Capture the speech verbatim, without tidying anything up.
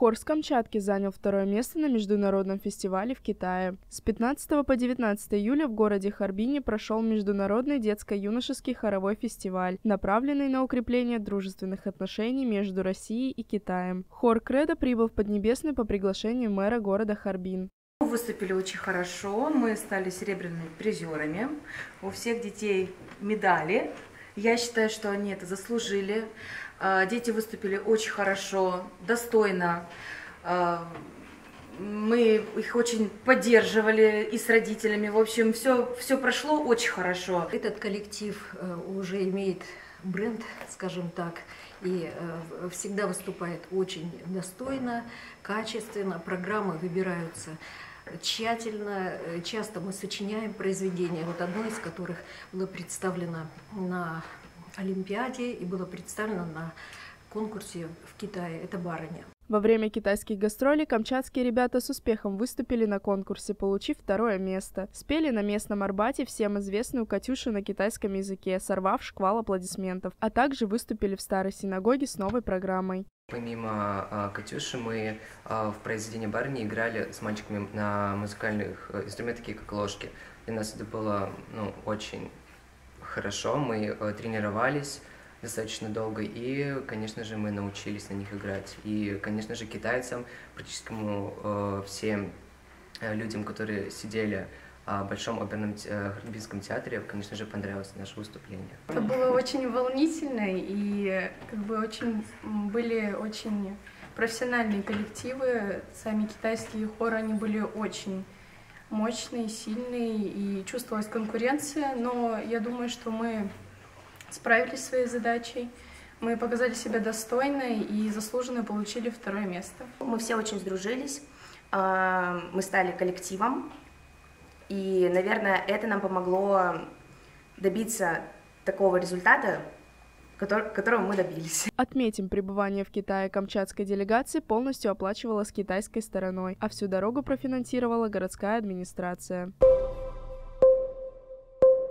Хор с Камчатки занял второе место на международном фестивале в Китае. С пятнадцатого по девятнадцатое июля в городе Харбине прошел международный детско-юношеский хоровой фестиваль, направленный на укрепление дружественных отношений между Россией и Китаем. Хор «Кредо» прибыл в Поднебесную по приглашению мэра города Харбин. Выступили очень хорошо, мы стали серебряными призерами, у всех детей медали. Я считаю, что они это заслужили. Дети выступили очень хорошо, достойно. Мы их очень поддерживали и с родителями. В общем, все, все прошло очень хорошо. Этот коллектив уже имеет бренд, скажем так, и всегда выступает очень достойно, качественно. Программы выбираются тщательно. Часто мы сочиняем произведения, вот одно из которых было представлено на Олимпиаде и было представлено на конкурсе в Китае. Это «Барыня». Во время китайских гастролей камчатские ребята с успехом выступили на конкурсе, получив второе место. Спели на местном Арбате всем известную «Катюшу» на китайском языке, сорвав шквал аплодисментов, а также выступили в старой синагоге с новой программой. Помимо э, «Катюши» мы э, в произведении «Барыни» играли с мальчиками на музыкальных э, инструментах, такие как ложки. Для нас это было ну, очень хорошо, мы э, тренировались достаточно долго, и, конечно же, мы научились на них играть. И, конечно же, китайцам, практически э, всем э, людям, которые сидели в Большом оперном э, Харбинском театре, конечно же, понравилось наше выступление. Это было очень волнительно, и как бы очень были очень профессиональные коллективы. Сами китайские хоры, они были очень мощные, сильные, и чувствовалась конкуренция, но я думаю, что мы справились со своей задачей, мы показали себя достойно и заслуженно получили второе место. Мы все очень сдружились, мы стали коллективом, и, наверное, это нам помогло добиться такого результата, которого мы добились. Отметим, пребывание в Китае камчатской делегации полностью оплачивалось китайской стороной, а всю дорогу профинансировала городская администрация.